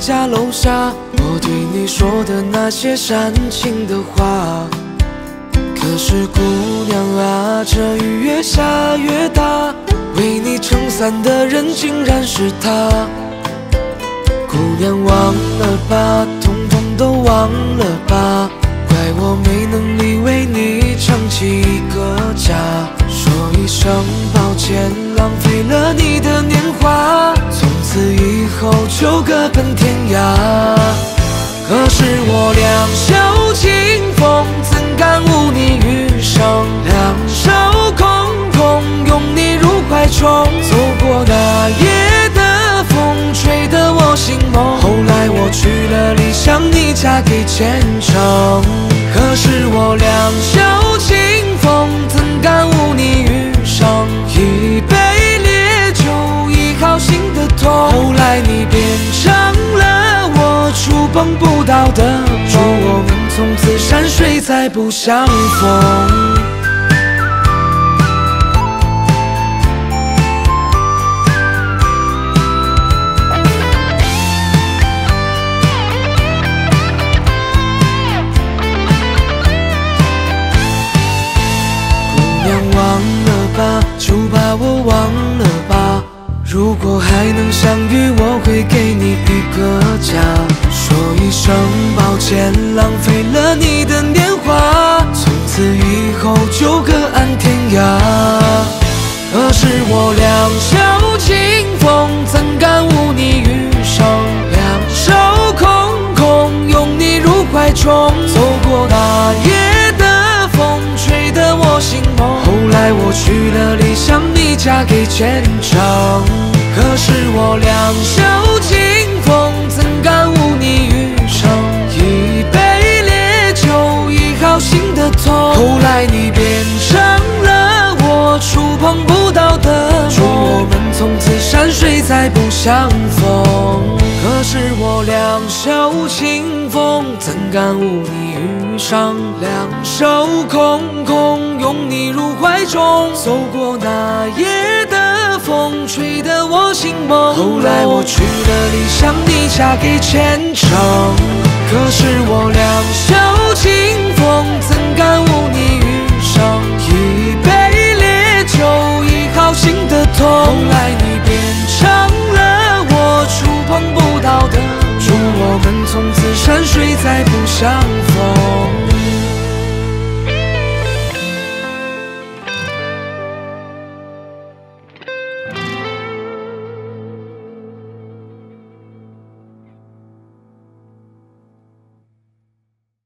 家楼下，我对你说的那些煽情的话。可是姑娘啊，这雨越下越大，为你撑伞的人竟然是他。姑娘忘了吧，统统都忘了吧，怪我没能力为你撑起一个家。说一声抱歉，浪费了你的年华，从此以后就各奔天涯。可是我两袖清风，怎感悟你余生？两手空空，拥你入怀中。走过那夜的风，吹得我心梦。后来我娶了李湘，你嫁给虔诚。可是我两袖清风，怎感悟你余生？一杯烈酒，医好心的痛。后来你变成了我触碰不到的梦，祝我们从此山水再不相逢。就把我忘了吧，如果还能相遇，我会给你一个家。说一声抱歉，浪费了你的年华，从此以后就各安天涯。可是我两袖清风，怎感悟你余生？两手空空，拥你入怀中。走过那夜的风，吹得我心梦。后来我娶了李湘，你嫁给虔诚。可是我两袖清风，怎感悟你余生？一杯烈酒，医好心的痛。后来你变成了我触碰不到的梦，祝我们从此山水再不相逢。可是我两袖清风，怎感悟你余生？两手空空，拥你入怀中。走过那夜的风，吹得我心梦。后来我娶了李湘，你嫁给虔诚。可是我两袖清风，怎感悟你余生？一杯烈酒，医好心的痛。后来你变成了我触碰不到的梦，祝我们从此山水再不相